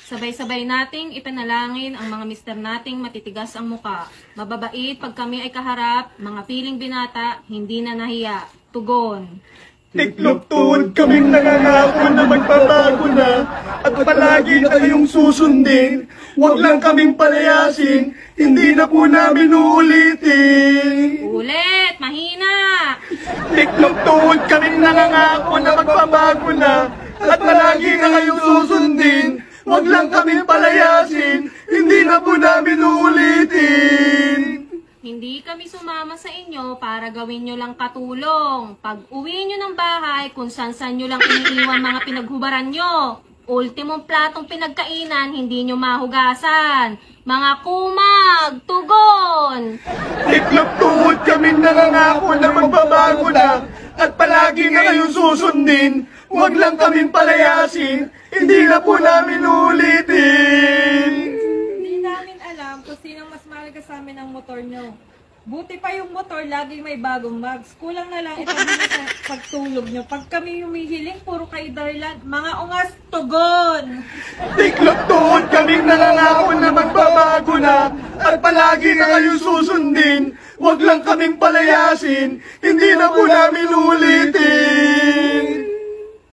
Sabay-sabay nating ipanalangin ang mga mister nating matitigas ang muka. Mababait pag kami ay kaharap, mga piling binata, hindi na nahiya. Tugon. Tiklop tuod kaming nangangako na magbabago na at palagi na kayong susundin. Huwag lang kaming palayasin, hindi na po namin uulitin. Ulit, mahina! Tiklop tuod kaming nangangako na magbabago na at palagi na kayong susundin. Huwag lang kaming palayasin, hindi na po namin uulitin. Hindi kami sumama sa inyo para gawin nyo lang katulong. Pag uwi nyo ng bahay, kung saan-saan nyo lang iniiwan mga pinaghubaran nyo. Ultimong platong pinagkainan, hindi nyo mahugasan. Mga kumag, tugon! Tiklop tuod kaming nangangako na magbabago na at palagi na kayong susundin. Huwag lang kaming palayasin, hindi na po namin uulitin. Hindi namin alam kung sinong mas mahalaga sa amin ang motor nyo. Buti pa yung motor, laging may bagong mags. Kulang na lang itabi nyo sa pagtulog nyo. Pag kami humihiling, puro kayo dahilan. Mga ungas, tugon! Tiklop tuod kaming nangangako na magbabago na at palagi na kayong susundin. Huwag lang kaming palayasin, hindi na po namin uulitin.